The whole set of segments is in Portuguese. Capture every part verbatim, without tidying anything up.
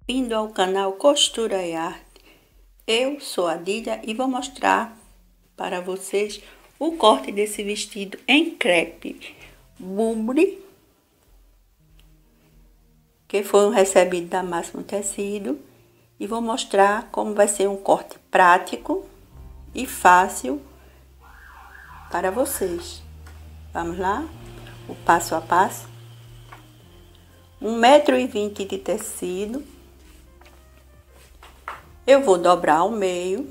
Bem-vindo ao canal Costura e Arte. Eu sou a Dília e vou mostrar para vocês o corte desse vestido em crepe bubre, que foi um recebido da Máximo Tecido, e vou mostrar como vai ser um corte prático e fácil para vocês. Vamos lá? O passo a passo. Um metro e vinte de tecido. Eu vou dobrar ao meio.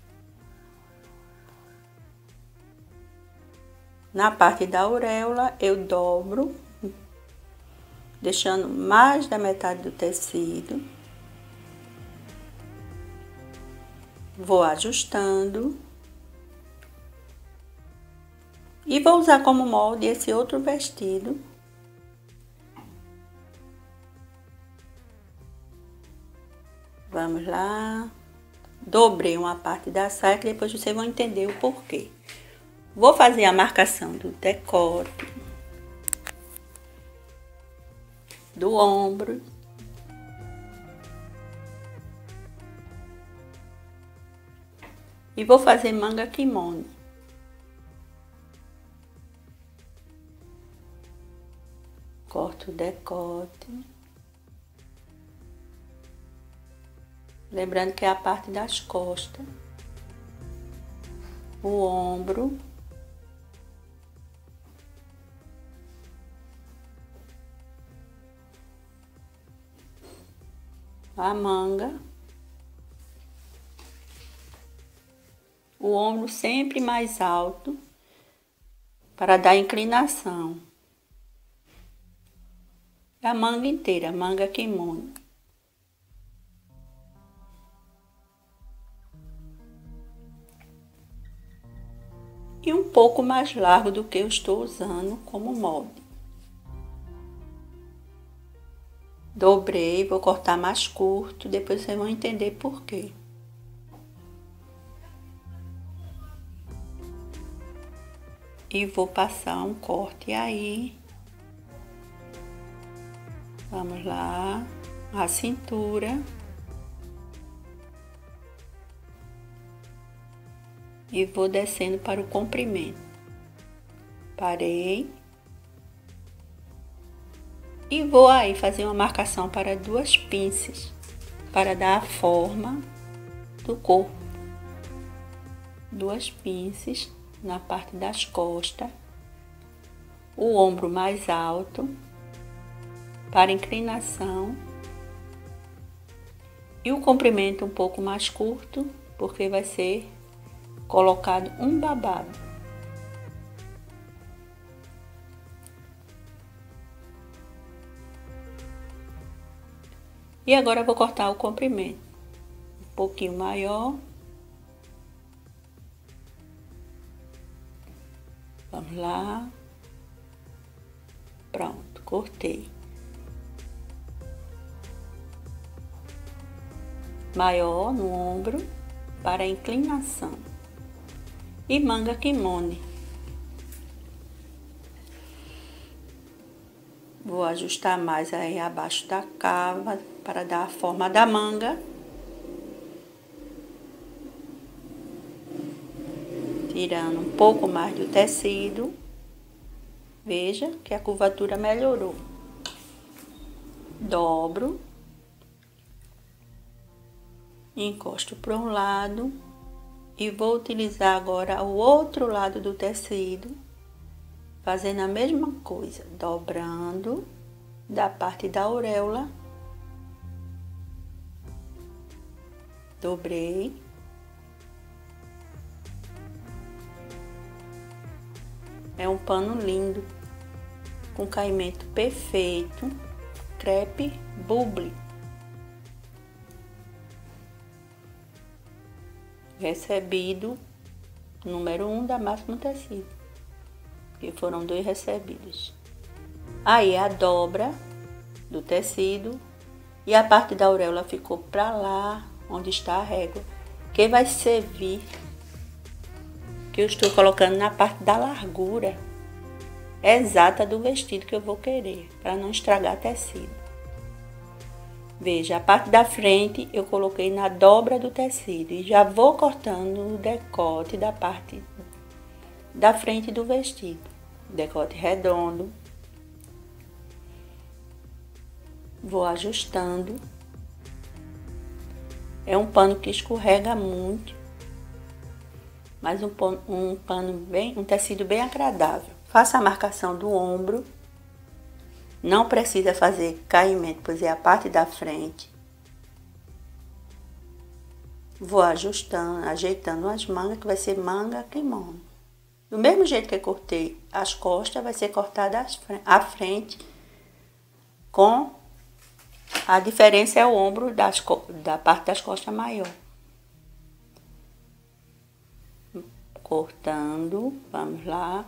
Na parte da auréola, eu dobro, deixando mais da metade do tecido. Vou ajustando. E vou usar como molde esse outro vestido. Vamos lá. Dobrei uma parte da saia, que depois vocês vão entender o porquê. Vou fazer a marcação do decote, do ombro. E vou fazer manga kimono. Corto o decote. Lembrando que é a parte das costas. O ombro. A manga. O ombro sempre mais alto para dar inclinação. A manga inteira, manga kimono. E um pouco mais largo do que eu estou usando como molde. Dobrei, vou cortar mais curto, depois vocês vão entender por quê. E vou passar um corte aí. Vamos lá, a cintura. E vou descendo para o comprimento. Parei. E vou aí fazer uma marcação para duas pinças, para dar a forma do corpo. Duas pinças na parte das costas. O ombro mais alto, para inclinação. E o comprimento um pouco mais curto, porque vai ser colocado um babado. E agora eu vou cortar o comprimento. Um pouquinho maior. Vamos lá. Pronto, cortei. Maior no ombro para inclinação. E manga kimono. Vou ajustar mais aí abaixo da cava para dar a forma da manga. Tirando um pouco mais do tecido. Veja que a curvatura melhorou. Dobro. Encosto para um lado. E vou utilizar agora o outro lado do tecido, fazendo a mesma coisa, dobrando da parte da auréola. Dobrei. É um pano lindo, com caimento perfeito, crepe bubre. Recebido número um da Máximo Tecido, que foram dois recebidos. Aí a dobra do tecido e a parte da auréola ficou para lá, onde está a régua, que vai servir, que eu estou colocando na parte da largura exata do vestido que eu vou querer, para não estragar tecido. Veja, a parte da frente eu coloquei na dobra do tecido e já vou cortando o decote da parte da frente do vestido. Decote redondo. Vou ajustando. É um pano que escorrega muito, mas um pano, um pano bem, um tecido bem agradável. Faça a marcação do ombro. Não precisa fazer caimento, pois é a parte da frente. Vou ajustando, ajeitando as mangas, que vai ser manga kimono. Do mesmo jeito que eu cortei as costas, vai ser cortada a frente, com a diferença é o ombro das, da parte das costas maior. Cortando, vamos lá.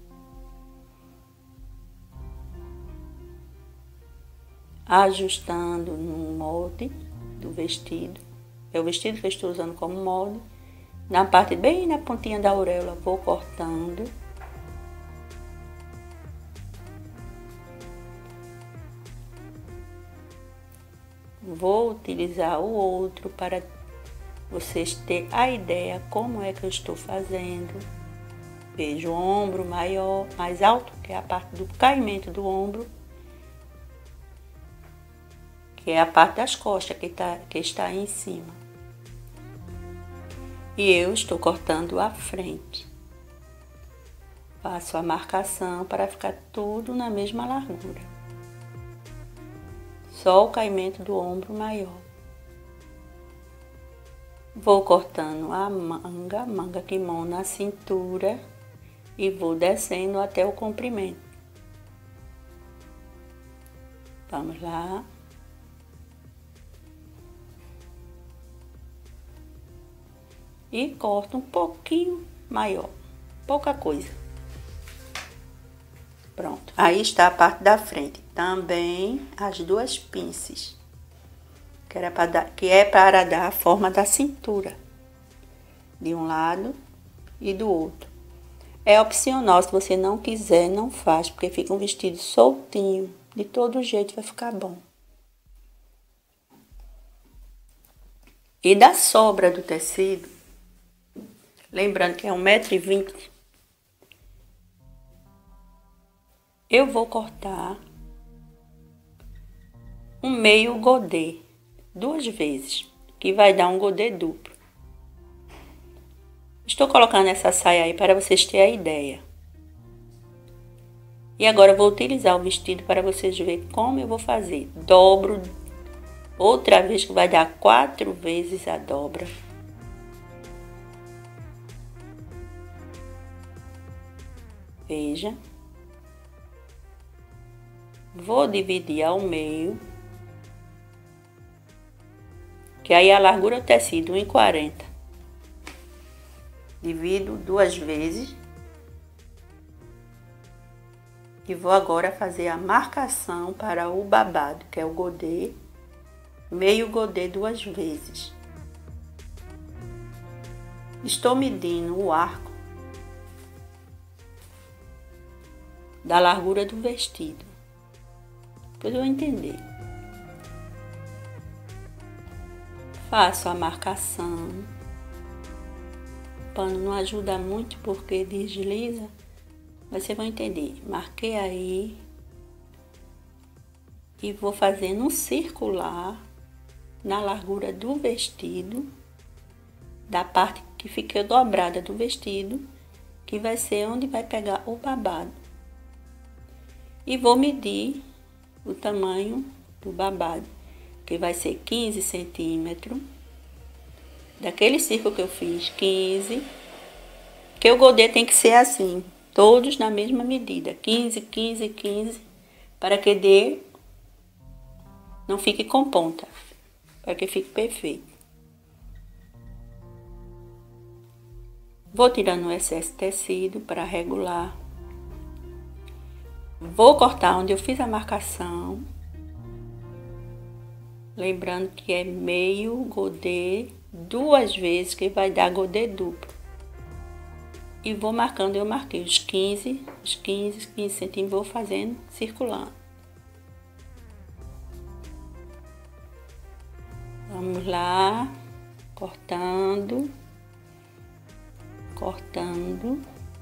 Ajustando no molde do vestido. É o vestido que eu estou usando como molde. Na parte bem na pontinha da auréola, vou cortando. Vou utilizar o outro para vocês terem a ideia como é que eu estou fazendo. Veja o ombro maior, mais alto, que é a parte do caimento do ombro. Que é a parte das costas que, tá, que está aí em cima. E eu estou cortando a frente. Faço a marcação para ficar tudo na mesma largura. Só o caimento do ombro maior. Vou cortando a manga, manga kimono na cintura e vou descendo até o comprimento. Vamos lá. E corto um pouquinho maior, pouca coisa. Pronto, aí está a parte da frente. Também as duas pinças, que, era para dar, que é para dar a forma da cintura, de um lado e do outro. É opcional, se você não quiser, não faz, porque fica um vestido soltinho. De todo jeito vai ficar bom. E da sobra do tecido, lembrando que é um metro e vinte, eu vou cortar um meio godê, duas vezes, que vai dar um godê duplo. Estou colocando essa saia aí para vocês terem a ideia. E agora eu vou utilizar o vestido para vocês verem como eu vou fazer. Dobro outra vez, que vai dar quatro vezes a dobra. Veja. Vou dividir ao meio. Que aí a largura do tecido um e quarenta. Divido duas vezes. E vou agora fazer a marcação para o babado, que é o godê. Meio godê duas vezes. Estou medindo o arco da largura do vestido. Depois eu vou entender. Faço a marcação. O pano não ajuda muito porque desliza, mas vocês vão entender. Marquei aí e vou fazendo um circular na largura do vestido, da parte que fica dobrada do vestido, que vai ser onde vai pegar o babado. E vou medir o tamanho do babado, que vai ser quinze centímetros. Daquele círculo que eu fiz, quinze. Que o godê tem que ser assim, todos na mesma medida, quinze, quinze, quinze, para que dê, não fique com ponta, para que fique perfeito. Vou tirando o excesso de tecido para regular. Vou cortar onde eu fiz a marcação. Lembrando que é meio godê duas vezes, que vai dar godê duplo. E vou marcando, eu marquei os quinze, os quinze, quinze centímetros, vou fazendo, circulando. Vamos lá, cortando, cortando.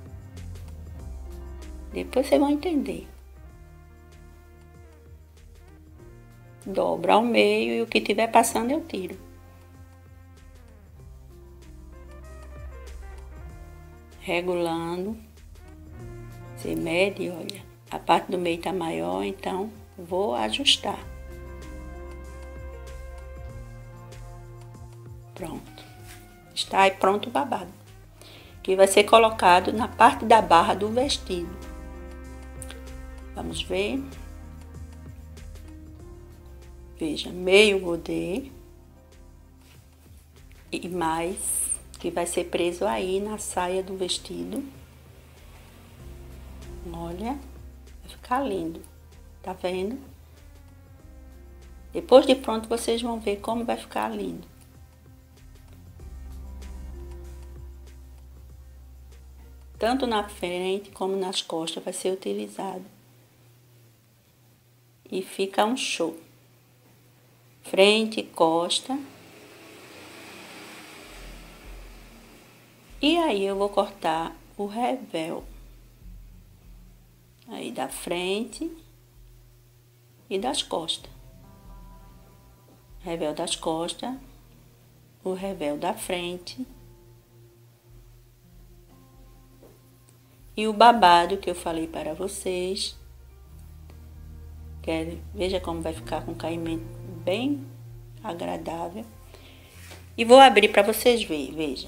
Depois vocês vão entender. Dobra ao meio e o que tiver passando eu tiro. Regulando. Você mede, olha, a parte do meio tá maior, então vou ajustar. Pronto. Está aí pronto o babado, que vai ser colocado na parte da barra do vestido. Vamos ver. Veja, meio godê e mais, que vai ser preso aí na saia do vestido. Olha, vai ficar lindo, tá vendo? Depois de pronto vocês vão ver como vai ficar lindo. Tanto na frente como nas costas vai ser utilizado. E fica um show. Frente, costa. E aí eu vou cortar o revel. Aí da frente e das costas. Revel das costas, o revel da frente. E o babado que eu falei para vocês. Quer, veja como vai ficar com caimento bem agradável. E vou abrir para vocês verem, veja.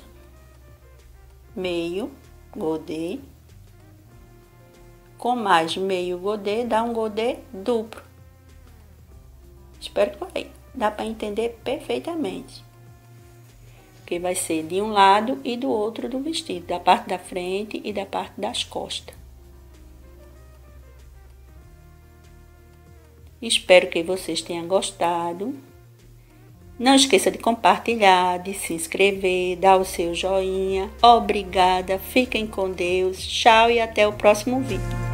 Meio godê. Com mais meio godê, dá um godê duplo. Espero que vai. Dá para entender perfeitamente. Que vai ser de um lado e do outro do vestido. Da parte da frente e da parte das costas. Espero que vocês tenham gostado. Não esqueça de compartilhar, de se inscrever, dar o seu joinha. Obrigada, fiquem com Deus. Tchau e até o próximo vídeo.